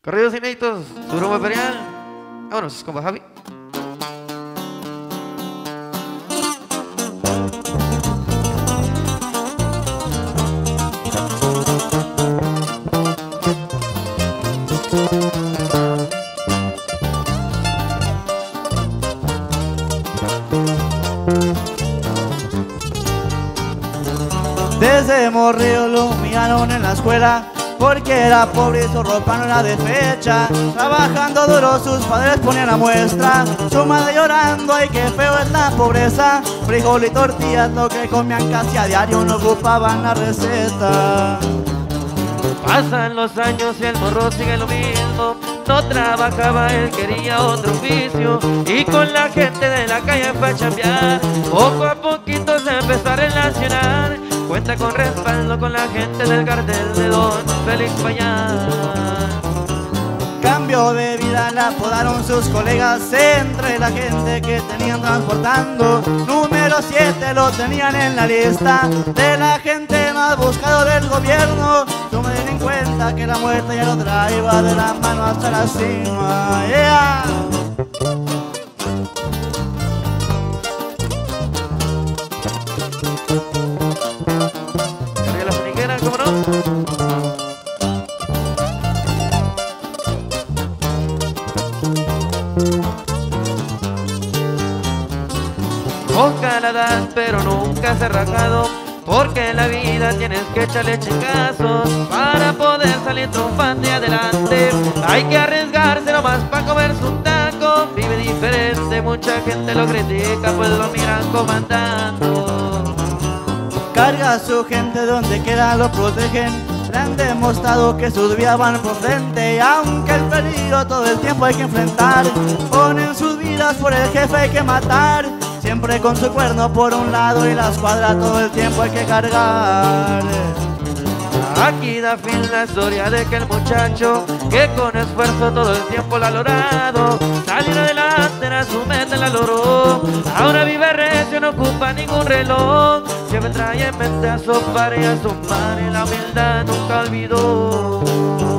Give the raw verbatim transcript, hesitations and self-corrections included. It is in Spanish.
Corridos inéditos, su broma imperial. Vámonos, compa Javi. Desde morrillo lo humillaron en la escuela porque era pobre y su ropa no era de fecha. Trabajando duro sus padres ponían a muestra, su madre llorando, ay qué feo es la pobreza. Frijol y tortillas lo que comían casi a diario, no ocupaban la receta. Pasan los años y el morro sigue lo mismo. No trabajaba, él quería otro oficio y con la gente de la calle fue a chambear. Poco a poquito se empezó a relacionar. Cuenta con respaldo con la gente del cartel de Don Félix Payán. Cambio de vida la apodaron sus colegas entre la gente que tenían transportando. Número siete lo tenían en la lista de la gente más buscado del gobierno. Tomen en cuenta que la muerte ya lo traía de la mano hasta la cima. Yeah. Arriba la funiquera, ¿cómo no? Poca la edad, pero nunca se ha rajado, porque en la vida tienes que echarle chingazos para poder salir triunfante adelante. Hay que arriesgarse nomás para comerse un taco. Vive diferente, mucha gente lo critica, pues lo miran comandando. Carga a su gente donde quiera lo protegen. Le han demostrado que sus vidas van por frente, y aunque el peligro todo el tiempo hay que enfrentar, ponen sus vidas por el jefe hay que matar. Siempre con su cuerno por un lado y la escuadra todo el tiempo hay que cargar. Aquí da fin la historia de que el muchacho que con esfuerzo todo el tiempo lo ha logrado, salir adelante era su meta, la logró. Ahora vive recio, no ocupa ningún reloj, siempre trae en mente a su padre y a su madre, la humildad nunca olvidó.